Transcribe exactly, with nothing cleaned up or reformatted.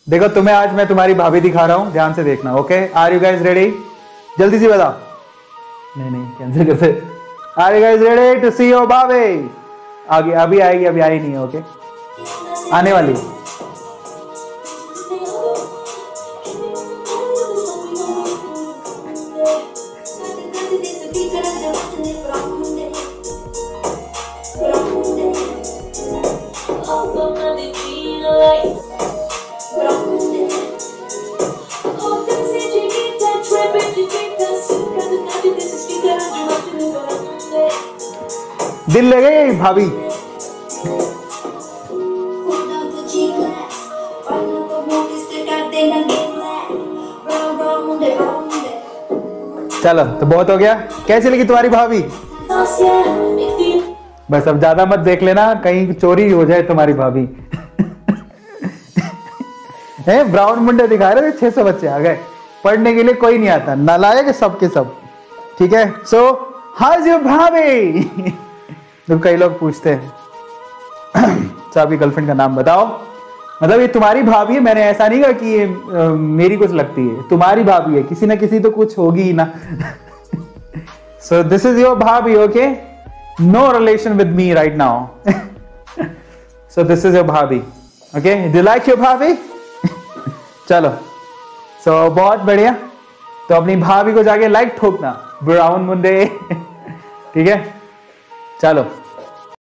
देखो तुम्हें आज मैं तुम्हारी भाभी दिखा रहा हूं, ध्यान से देखना। Okay, are you guys ready? जल्दी से बताओ। नहीं नहीं कैंसिल करते। Are you guys ready to see your bhabhi? आगे अभी आएगी, अभी आई नहीं है। ओके, आने वाली। दिल ले गई भाभी। चलो तो बहुत हो गया। कैसी लगी तुम्हारी भाभी? बस अब ज्यादा मत देख लेना, कहीं चोरी हो जाए तुम्हारी भाभी। है ब्राउन मुंडे दिखा रहे थे, छह सौ बच्चे आ गए पढ़ने के लिए, कोई नहीं आता, नालायक सब के सब। ठीक है, सो हाउ इज योर भाभी? तो कई लोग पूछते हैं तो आपकी गर्लफ्रेंड का नाम बताओ। मतलब ये तुम्हारी भाभी है, मैंने ऐसा नहीं कहा कि ये आ, मेरी कुछ लगती है, तुम्हारी भाभी है, किसी ना किसी तो कुछ होगी ही ना। So this is your bhabhi. Okay, no relation with me right now. So this is your bhabhi. Okay, do you like your bhabhi? चलो, सो so, बहुत बढ़िया। तो अपनी भाभी को जाके लाइक ठोकना, ब्राउन मुंडे। ठीक है, चलो।